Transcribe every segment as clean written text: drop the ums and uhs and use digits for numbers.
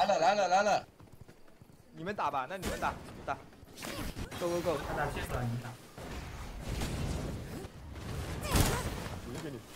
来了， 你们打吧，那你们打打，Go Go Go！ 他打血死了，你打。 给你。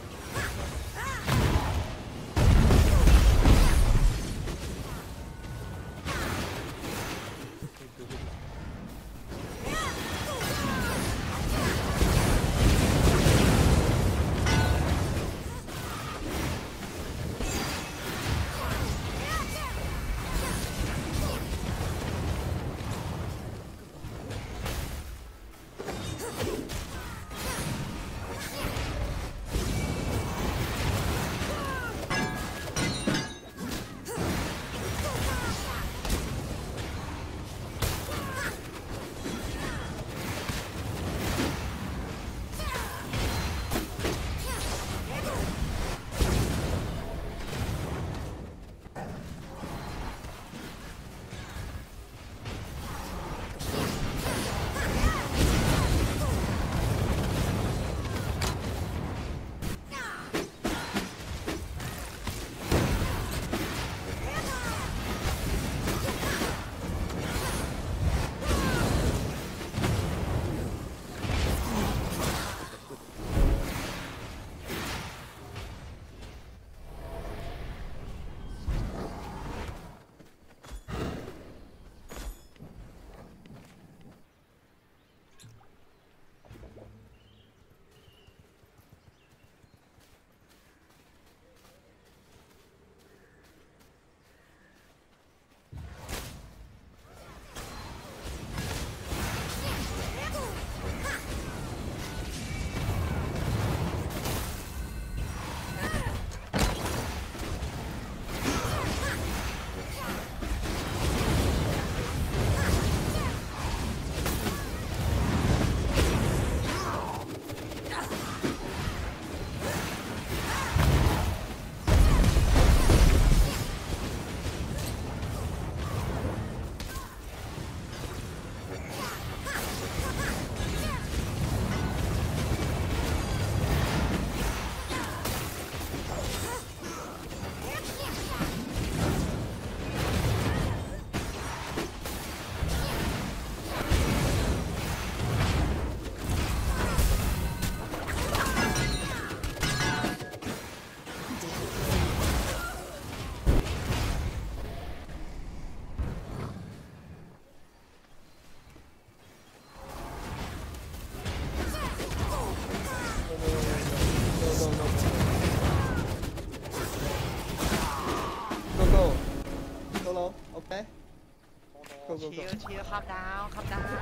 Chill, calm down.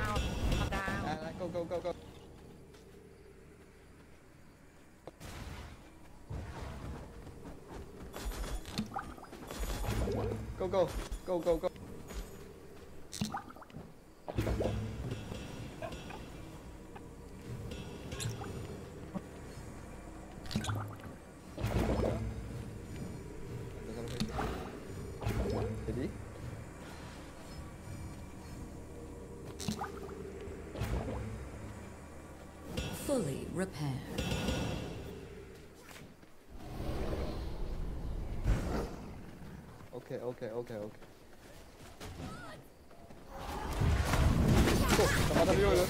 Go. Go. Ready? Fully repaired. Okay. 잡아다 비워요.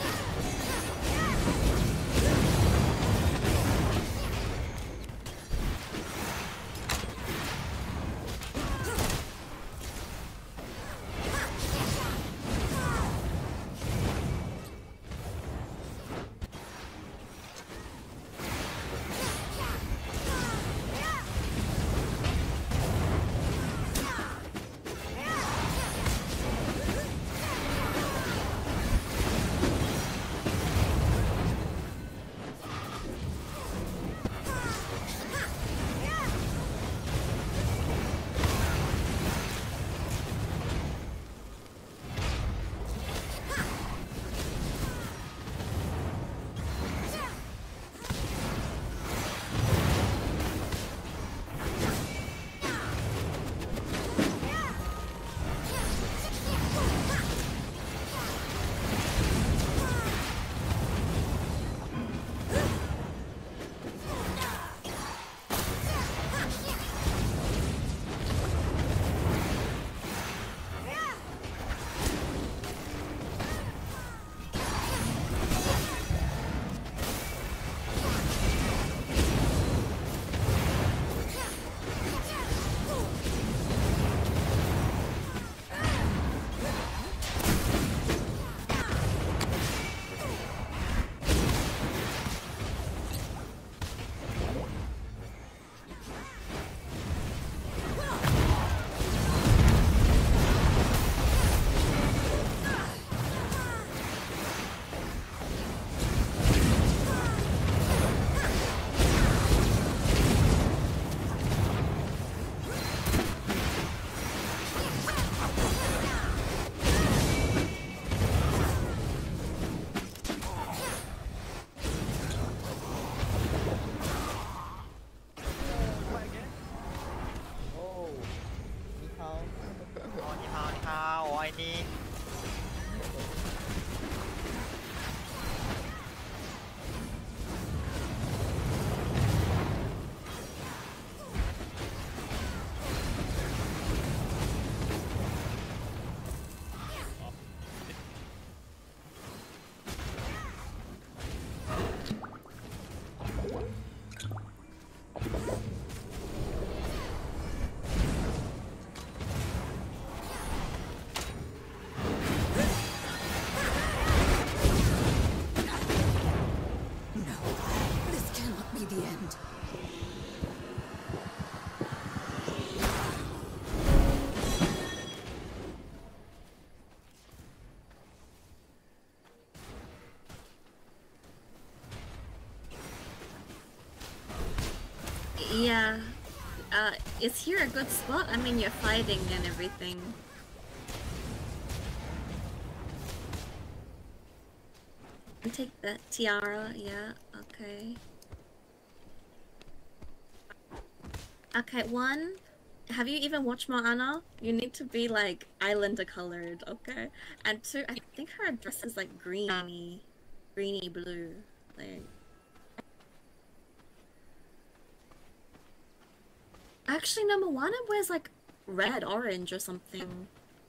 Yeah. Is here a good spot? I mean, you're fighting and everything. And take the tiara, yeah, okay. Okay, one, have you even watched Moana? You need to be like islander colored, okay? And two, I think her dress is like greeny blue. Like, actually, no, Moana wears like red, orange, or something.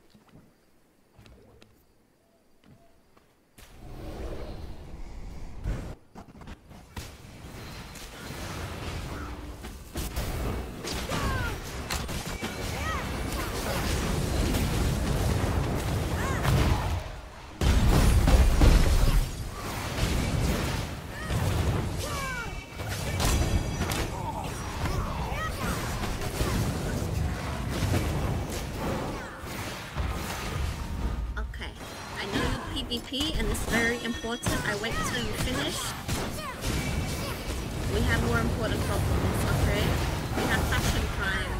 PvP, and it's very important. I wait till you finish. We have more important problems, okay? We have fashion crime.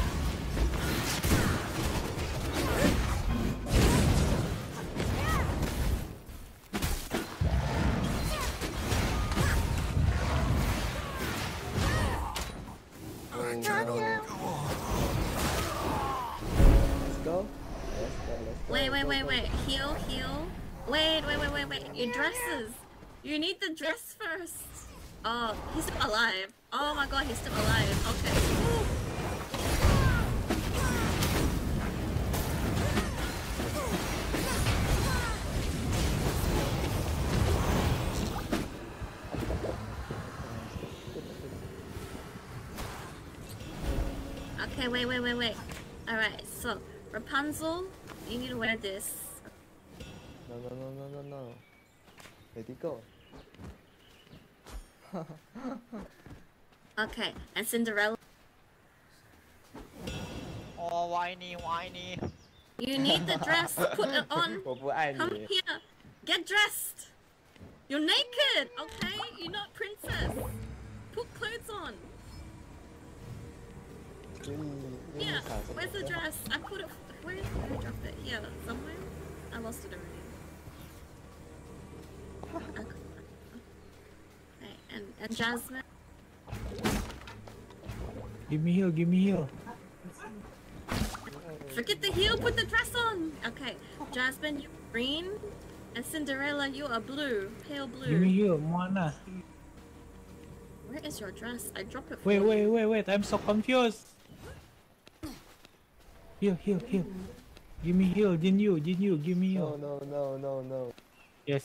Wait. Heal. Wait. Your dresses. You need the dress first. Oh, he's still alive. Oh my god, he's still alive. Okay. Okay, wait. Alright, so Rapunzel, you need to wear this. No. Let it go. Okay, and Cinderella. Oh, whiny. You need the dress. Put it on. Come here. Get dressed. You're naked, okay? You're not princess. Put clothes on. Yeah, where's the dress? I put it. Where did I drop it? Here, somewhere. I lost it already. Okay, and Jasmine. Give me heal. Forget the heel, put the dress on! Okay, Jasmine, you're green, and Cinderella, you are blue, pale blue. Give me heal, Moana. Where is your dress? I dropped it for Wait, I'm so confused. Heal. Give me heal, Jinyu, give me heal. No. Yes.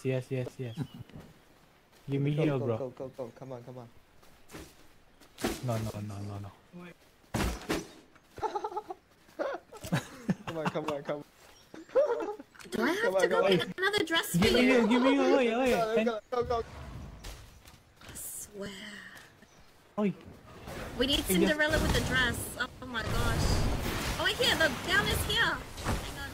Give me heal, bro. Go, come on. No. Come on. Do I have to go get another dress for Give me you? heal, wait. Go. I swear. Oi. We need Cinderella with the dress. Oh my gosh. Oh wait, here, the gown is here. Hang on.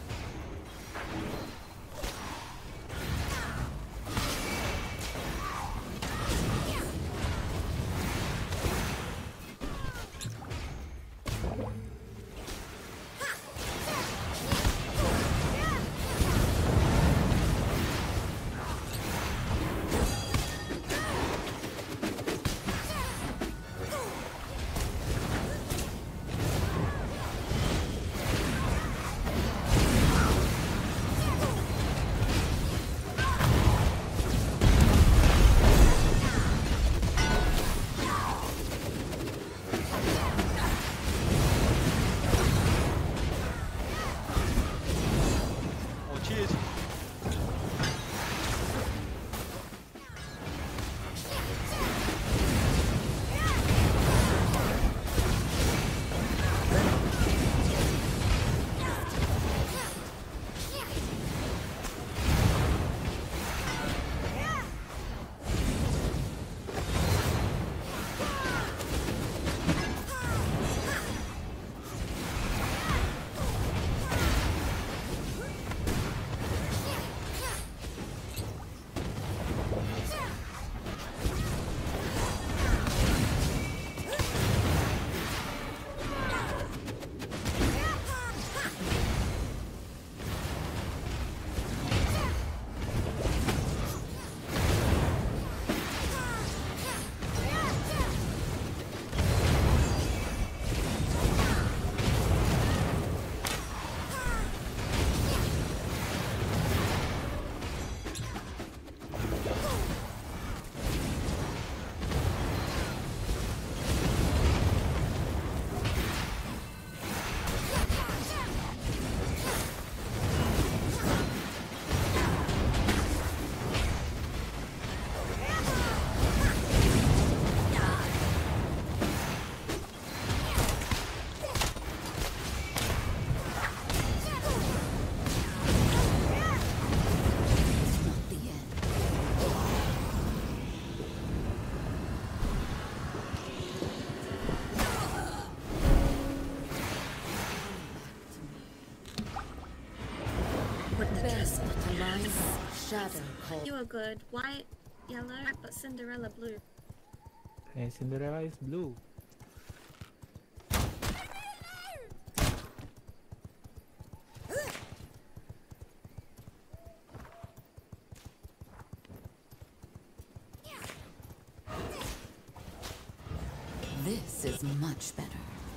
Shadow call. You were good. White, yellow, but Cinderella blue. And Cinderella is blue. This is much better.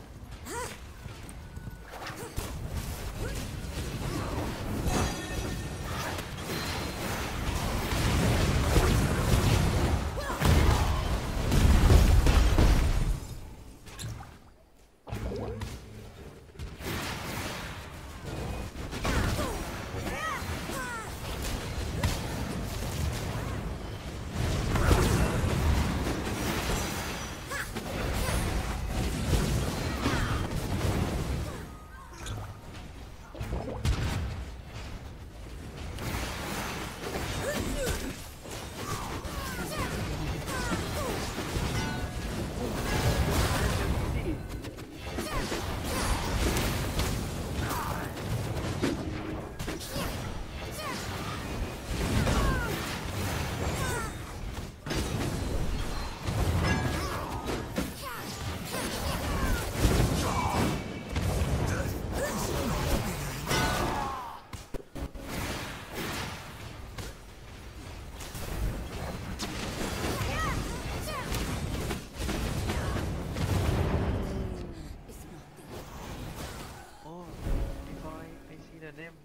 Oh, before I see the name.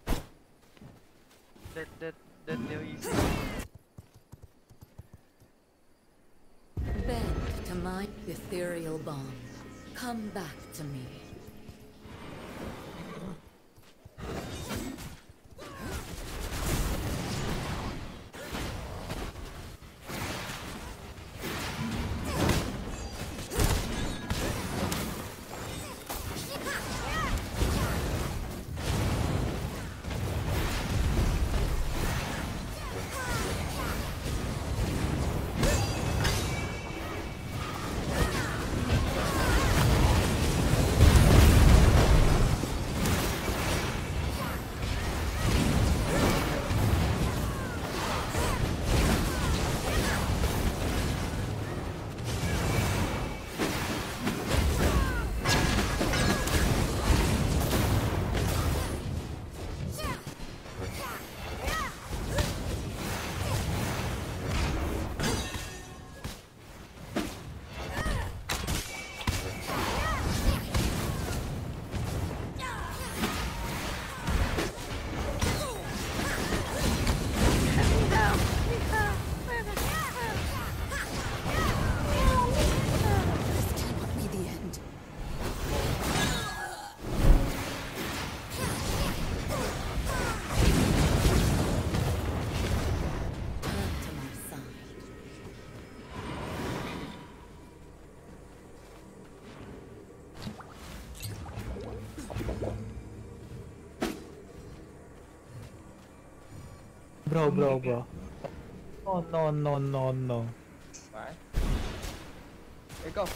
That new easy. Bend to my ethereal bond. Come back to me. This cannot be the end. Turn to my side. Bro. Oh no. Phải. Để go.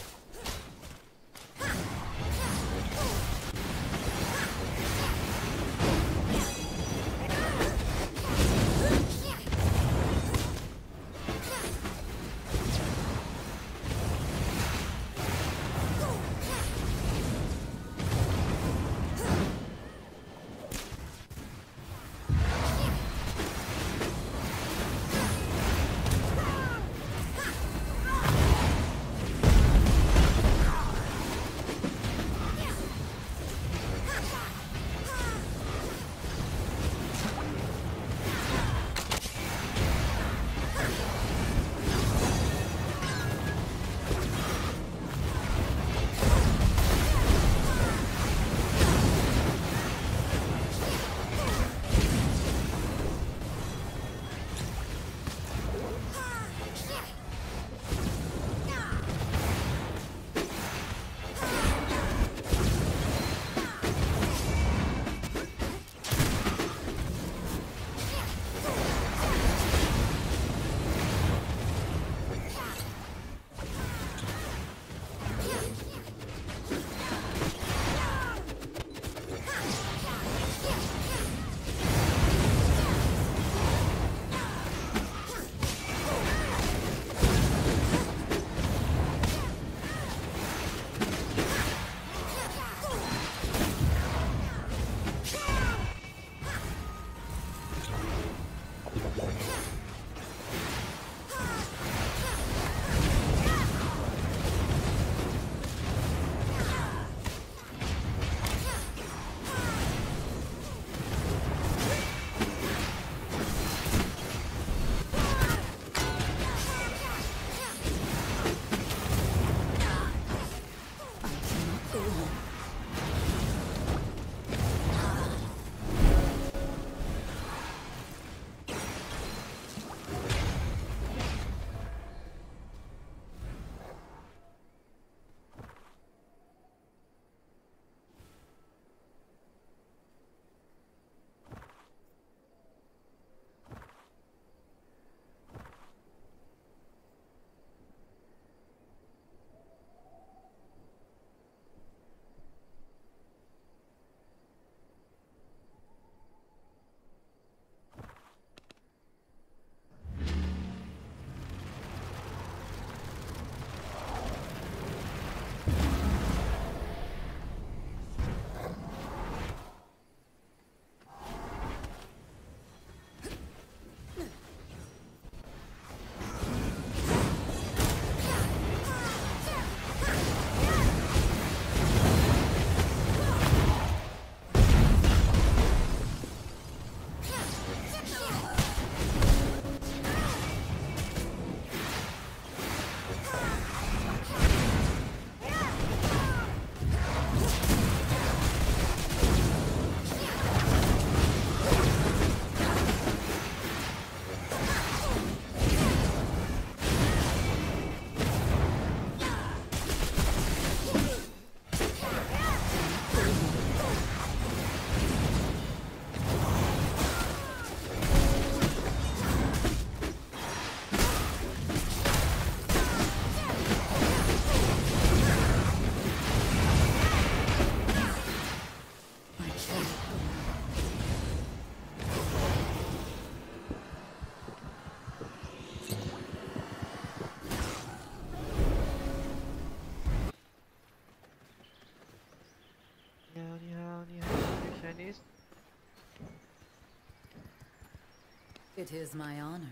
It is my honor.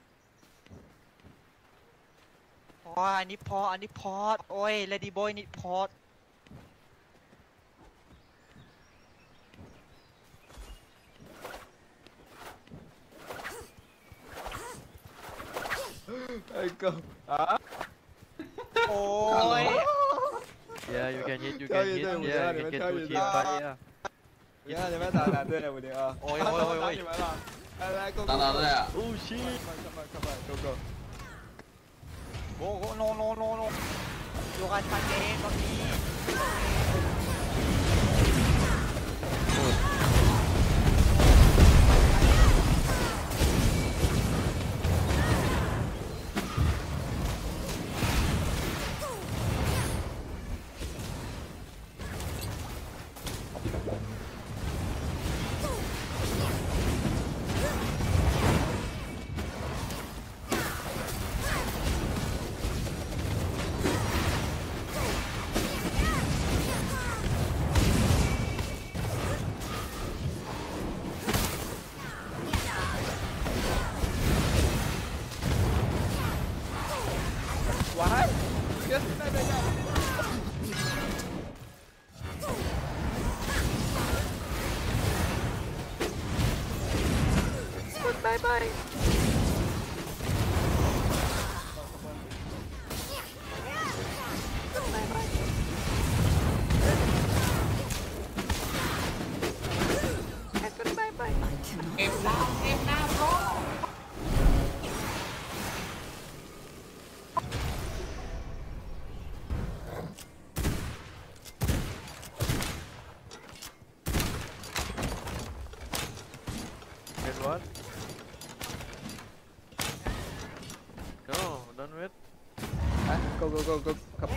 อ๋ออันนี้พออันนี้พอดโอ้ย Lady Boy นี่พอด Ê cơ. Hả? โอ้ย Yeah, you can hit, you Chơi can gì hit, tôi yeah, muốn you ra can để get chơi two gì team, ta? but yeah. Dạ thì mấy tài làm đây là một điều à. Ôi, ôi, ôi, ôi. Đây cô. ตามเราเลยอ่ะ Oh shit! Come on, go go. โอ้โหโนโนโนโนดูการชันเองตอนนี้ What? Yes, đây. bye bye Get what? No, done with. Go go go go. Come.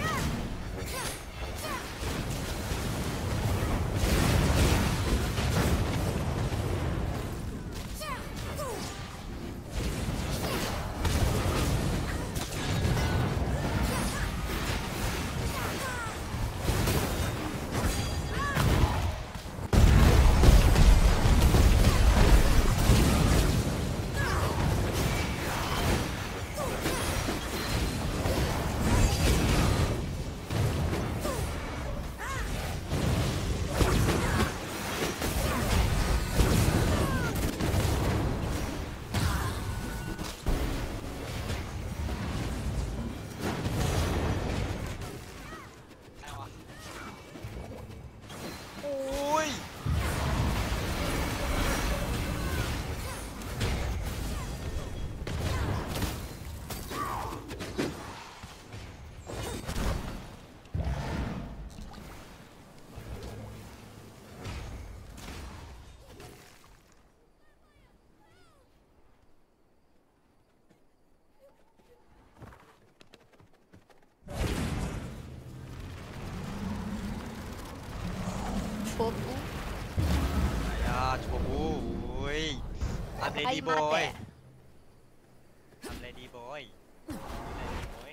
à chùa bố ui I'm Lady Boy I'm Lady Boy Lady Boy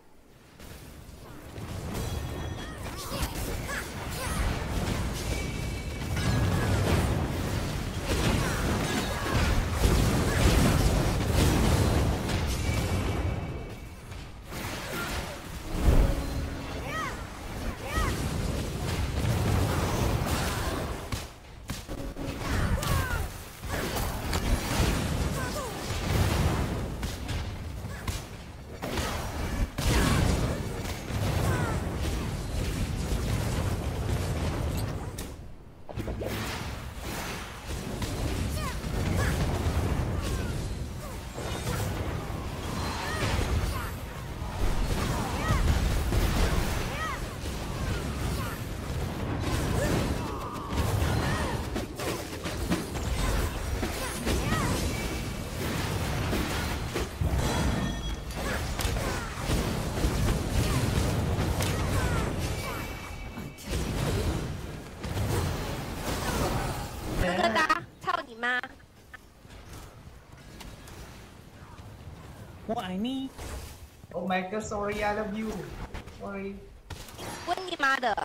What I need? Oh my god, sorry, I love you. Sorry. 问你妈的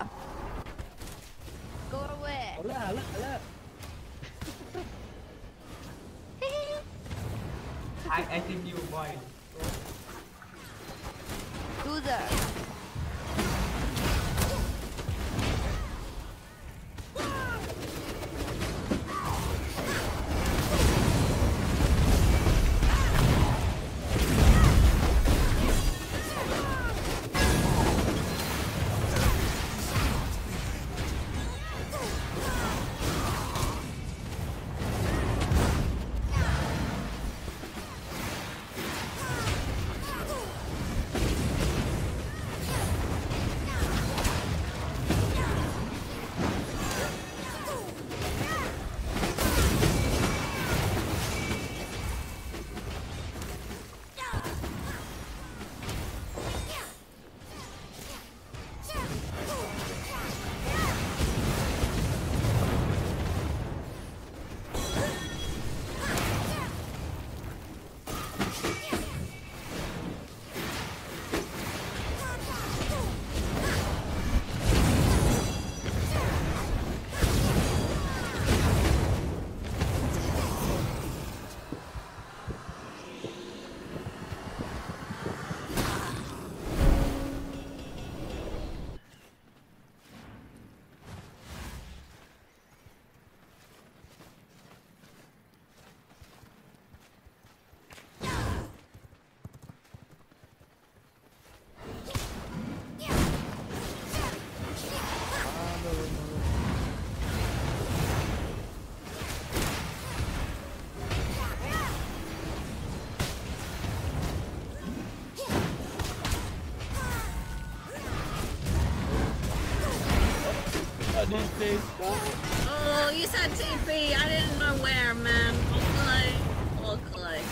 Go away 好了好了好了。 I think you boy. Do the. Oh, you said TP. I didn't know where, man. Okay. Okay.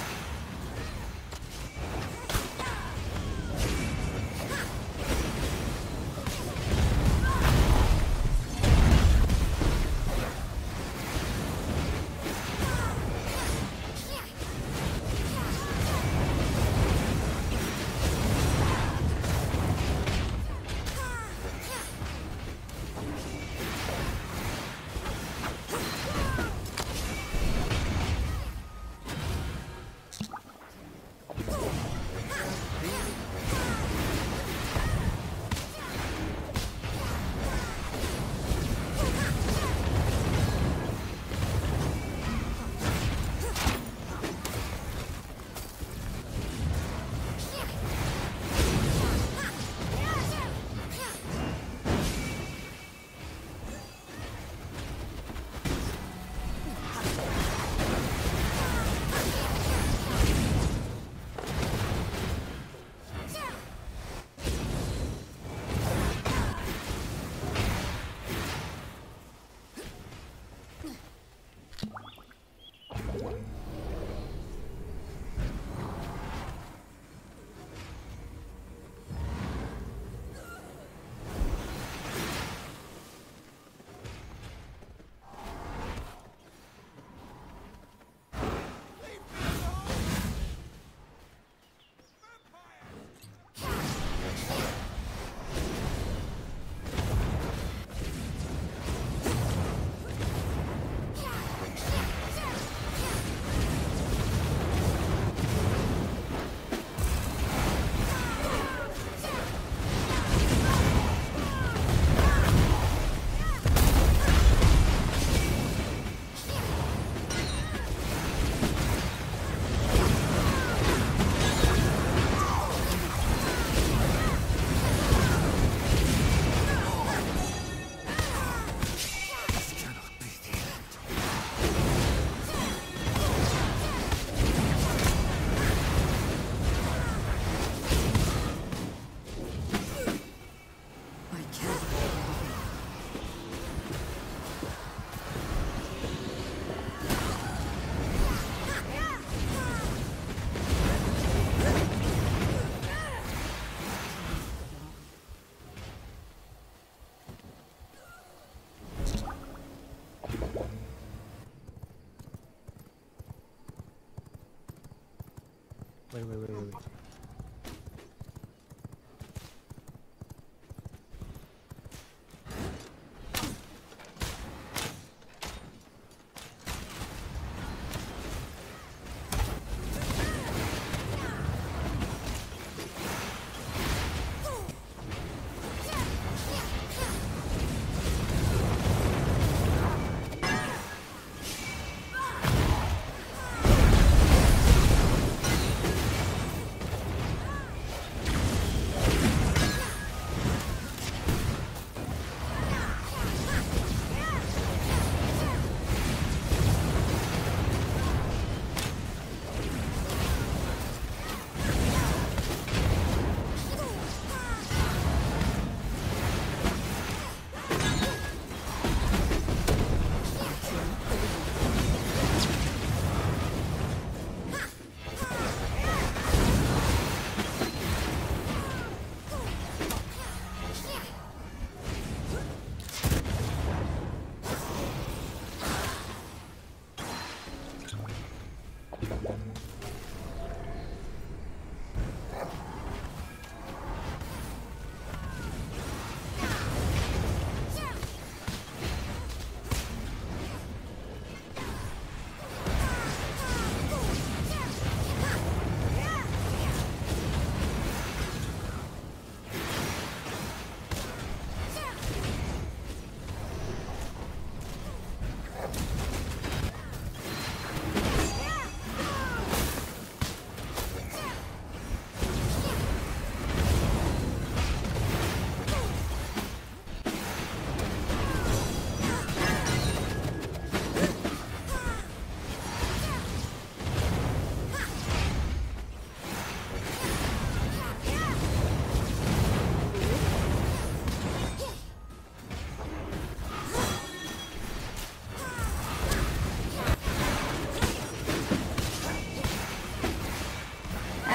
Wait.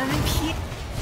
MVP.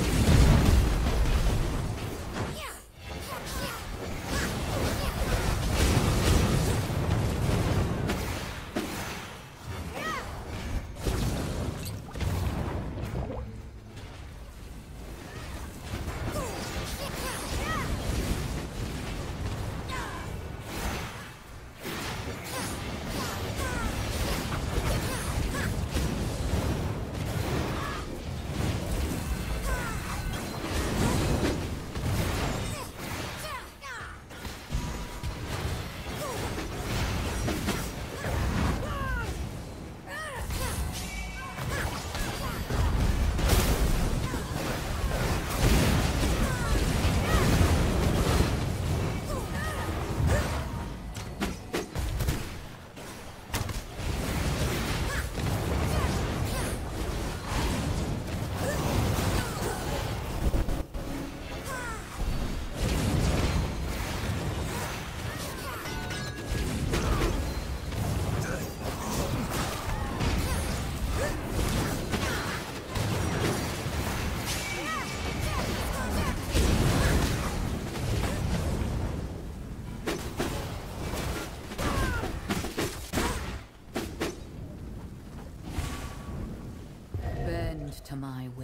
Bend to my will.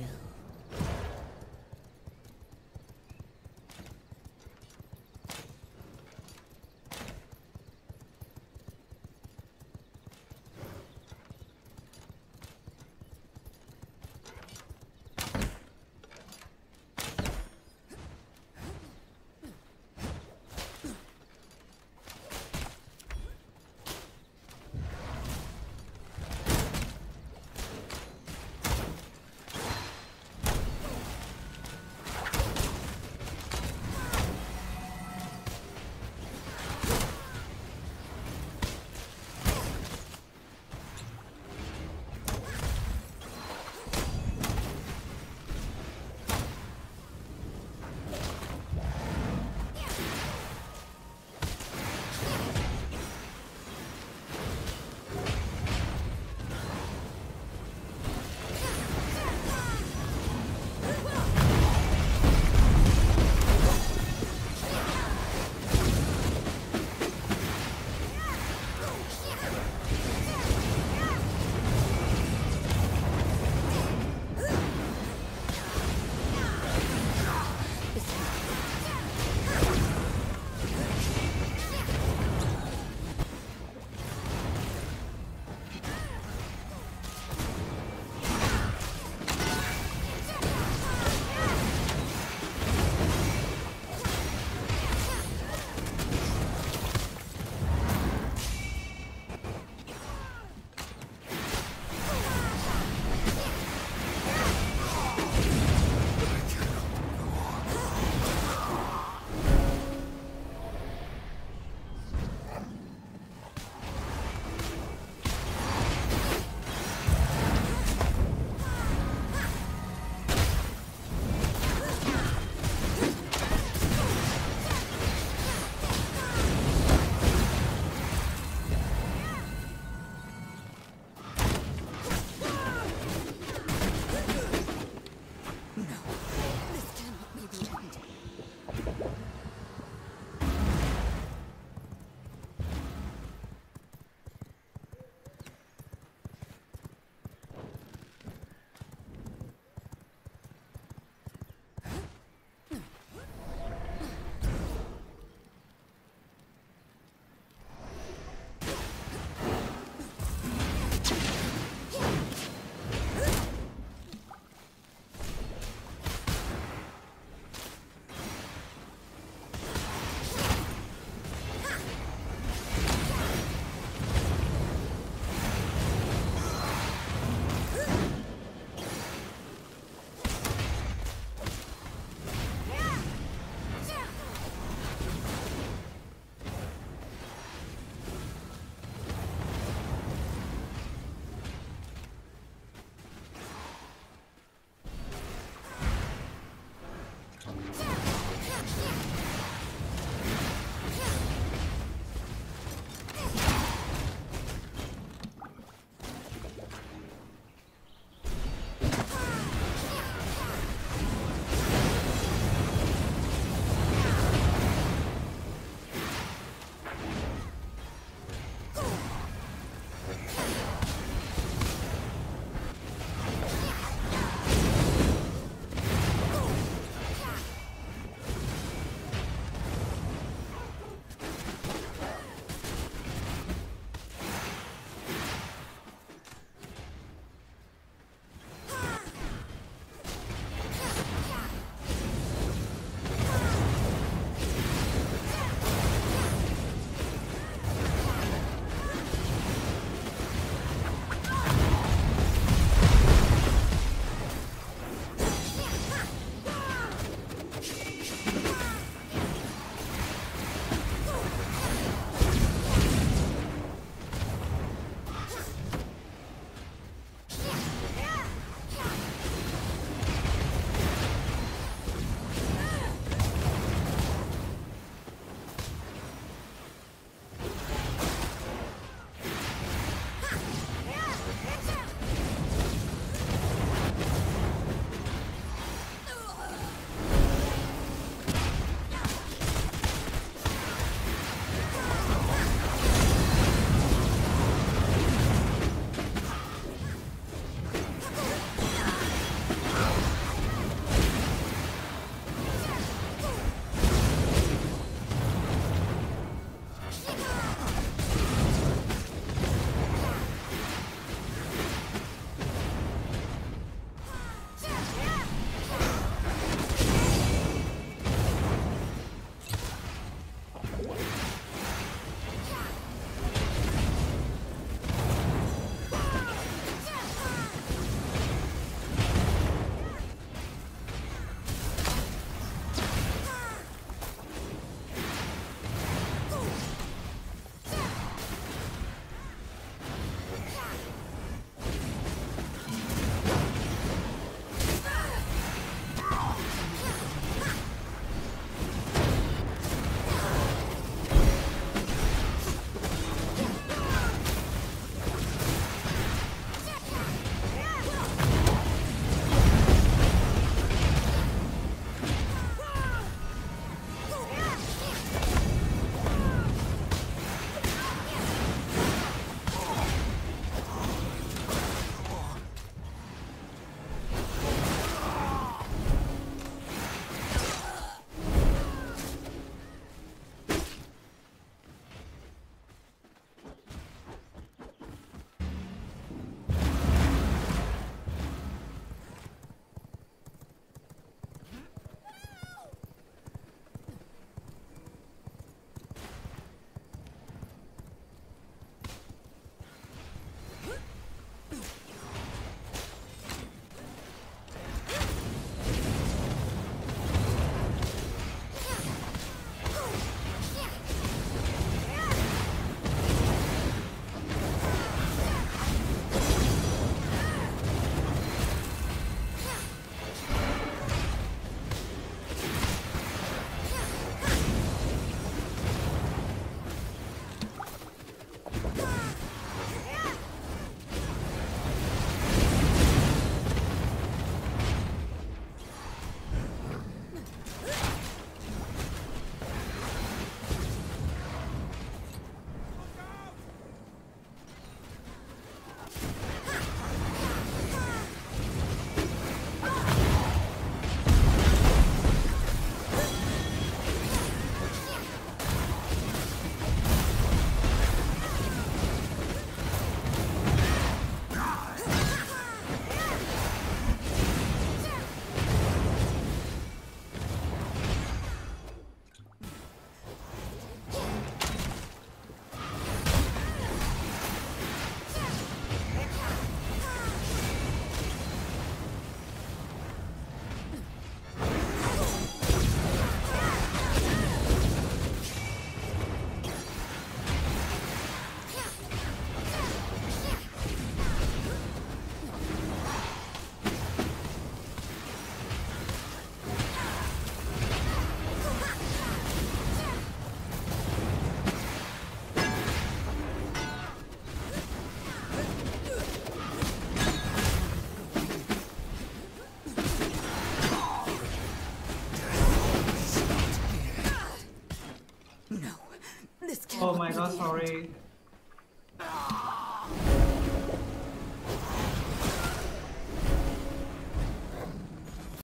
my god, sorry.